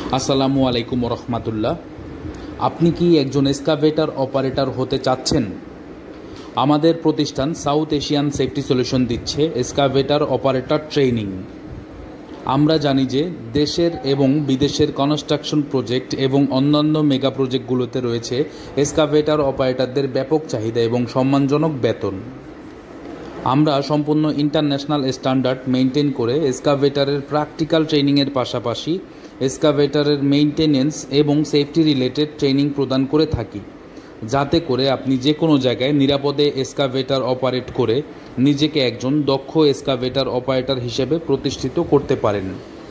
আসসালামু আলাইকুম রহমাতুল্লাহ। আপনি কি একজন এক্সকাভেটর অপারেটর হতে চাচ্ছেন? আমাদের প্রতিষ্ঠান সাউথ এশিয়ান সেফটি সলিউশন দিচ্ছে এক্সকাভেটর অপারেটর ট্রেনিং। আমরা জানি যে দেশের এবং বিদেশের কনস্ট্রাকশন প্রজেক্ট এবং অন্যান্য মেগা প্রজেক্টগুলোতে রয়েছে এক্সকাভেটর অপারেটরদের ব্যাপক চাহিদা এবং সম্মানজনক বেতন। আমরা সম্পূর্ণ ইন্টারন্যাশনাল স্ট্যান্ডার্ড মেনটেন করে এক্সকাভেটরের প্র্যাকটিক্যাল ট্রেনিংয়ের পাশাপাশি এক্সকাভেটরের মেইনটেনেন্স এবং সেফটি রিলেটেড ট্রেনিং প্রদান করে থাকি, যাতে করে আপনি যে কোনো জায়গায় নিরাপদে এক্সকাভেটর অপারেট করে নিজেকে একজন দক্ষ এক্সকাভেটর অপারেটর হিসেবে প্রতিষ্ঠিত করতে পারেন।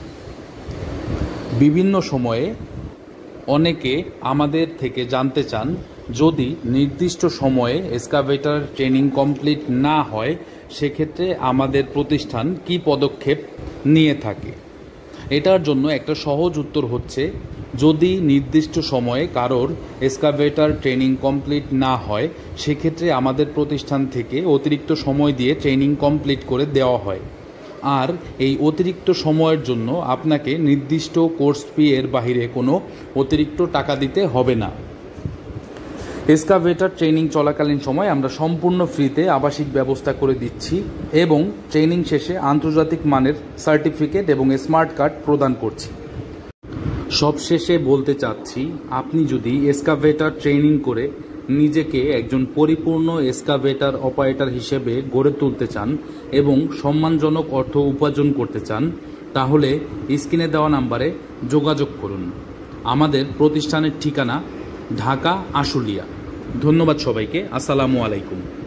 বিভিন্ন সময়ে অনেকে আমাদের থেকে জানতে চান, যদি নির্দিষ্ট সময়ে এক্সকাভেটর ট্রেনিং কমপ্লিট না হয় সেক্ষেত্রে আমাদের প্রতিষ্ঠান কী পদক্ষেপ নিয়ে থাকে। এটার জন্য একটা সহজ উত্তর হচ্ছে, যদি নির্দিষ্ট সময়ে কারোর এক্সকাভেটর ট্রেনিং কমপ্লিট না হয় সেক্ষেত্রে আমাদের প্রতিষ্ঠান থেকে অতিরিক্ত সময় দিয়ে ট্রেনিং কমপ্লিট করে দেওয়া হয়। আর এই অতিরিক্ত সময়ের জন্য আপনাকে নির্দিষ্ট কোর্স ফি এর বাইরে কোনো অতিরিক্ত টাকা দিতে হবে না। এক্সকাভেটর ট্রেনিং চলাকালীন সময় আমরা সম্পূর্ণ ফ্রিতে আবাসিক ব্যবস্থা করে দিচ্ছি এবং ট্রেনিং শেষে আন্তর্জাতিক মানের সার্টিফিকেট এবং স্মার্ট কার্ড প্রদান করছি। সবশেষে বলতে চাচ্ছি, আপনি যদি এক্সকাভেটর ট্রেনিং করে নিজেকে একজন পরিপূর্ণ এক্সকাভেটর অপারেটর হিসেবে গড়ে তুলতে চান এবং সম্মানজনক অর্থ উপার্জন করতে চান, তাহলে স্ক্রিনে দেওয়া নাম্বারে যোগাযোগ করুন। আমাদের প্রতিষ্ঠানের ঠিকানা ঢাকা আশুলিয়া। ধন্যবাদ সবাইকে। আসসালামু আলাইকুম।